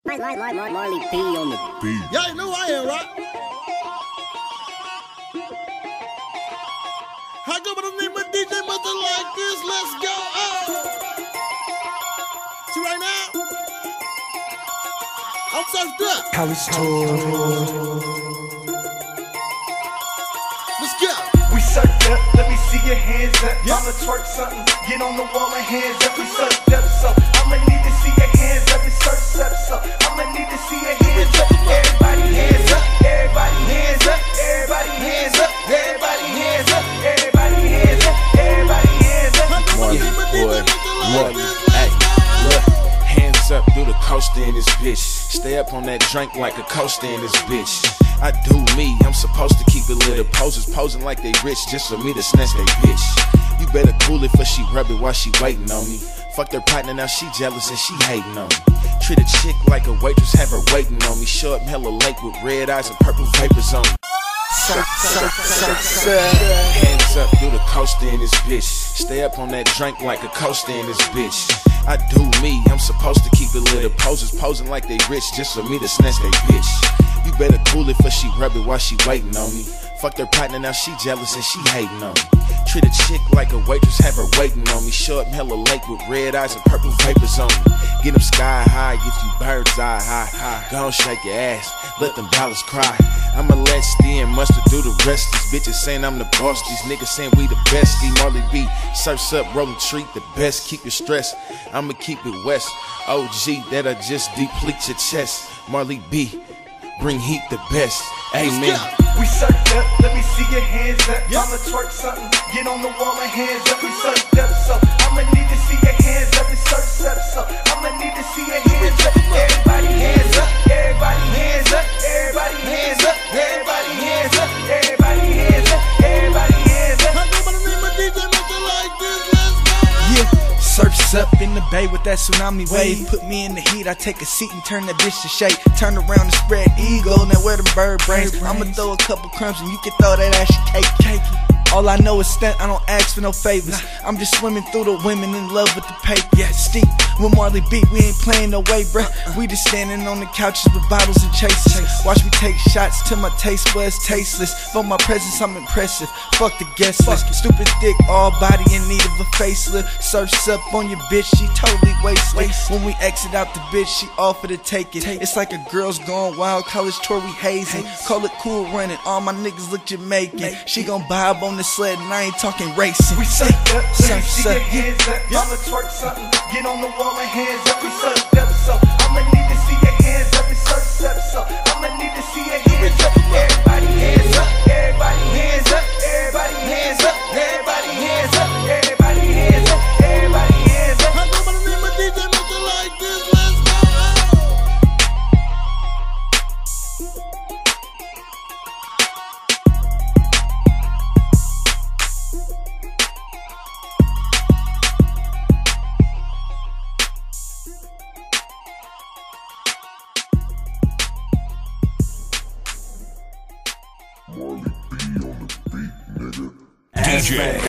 Marley P on the beat. Y'all know I am, right? I go by the name of DJ Mother like this. Let's go. See right now, I'm surfed up. College tour. Let's go. We surfed up, let me see your hands up. Yeah. I'ma twerk something, get on the wall and hands up. We surfed up, so I'ma need to see your hands up. It's surfed up, so I'ma need to see your hands up. Everybody hands up, everybody hands up, everybody hands up, everybody hands up, everybody hands up, everybody hands up. I go by the name of DJ boy, Mother like this. Hey, Let's look, go. hands up, do the coaster in this bitch. Stay up on that drink like a coaster in this bitch. I do me, I'm supposed to keep it lit. The posers posing like they rich just for me to snatch they bitch. You better cool it for she rub it while she waiting on me. Fucked her partner, now she jealous and she hating on me. Treat a chick like a waitress, have her waiting on me. Show up hella late with red eyes and purple vapors on me. Hands up, do the coaster in this bitch. Stay up on that drink like a coaster in this bitch. I do me, I'm supposed to keep it lit. The posers posing like they rich just for me to snatch they bitch. You better cool it for she rub it while she waiting on me. Fucked her partner, now she jealous and she hating on me. Treat a chick like a waitress, have her waiting on me. Show up hella late with red eyes and purple vapors on me. Get them sky high, get you bird's eye high. Go on, shake your ass, let them dollars cry. I'ma let Steve and Mustard do the rest. These bitches saying I'm the boss, these niggas saying we the best. D Marley B, surfs up, rolling treat the best. Keep your stress, I'ma keep it west. OG, that'll just deplete your chest. Marley B, bring heat the best. Amen. We surfed up, let me see your hands up. Yeah. I'ma twerk something, get on the wall and hands up. We surfed up, so I'ma need to see your hands up. It's surfed up, so I'ma need to see your hands up. Everybody hands up, everybody hands up, everybody hands up, everybody hands up, everybody hands up, everybody hands up. I go by the name of DJ Mother like this. Let's go. Yeah, surfs up in the bay with that tsunami wave. Put me in the heat, I take a seat and turn that bitch to shake. Turn around and spread eagle, now where them bird brains. I'ma throw a couple crumbs and you can throw that ashy cake. All I know is stunt, I don't ask for no favors. I'm just swimming through the women in love with the paper. Yeah, steep with Marley B, we ain't playing no way, bruh. We just standing on the couches with bottles and chasers. Watch me take shots till my taste buds tasteless. For my presence, I'm impressive. Fuck the guest list. Stupid thick, all body in need of a facelift. Surfs up on your bitch, she totally wasteless. When we exit out the bitch, she offer to take it. It's like a girl's gone wild, college tour, we hazing. Call it cool running, all my niggas look Jamaican. She gon' bob on the sled and I ain't talking racing. We surfed up, let me see Surfs your up. hands up. I'ma twerk something, get on the wall and hands up. We surfed up, so I'ma need to see your hands up. It's surfed up, so I'ma need to see your hands up. Everybody hands up, everybody hands up, everybody hands up, everybody hands up, everybody hands up, everybody hands up. I go by the name of DJ Mother like this. Let's go. Marley B on the beat, nigga. DJ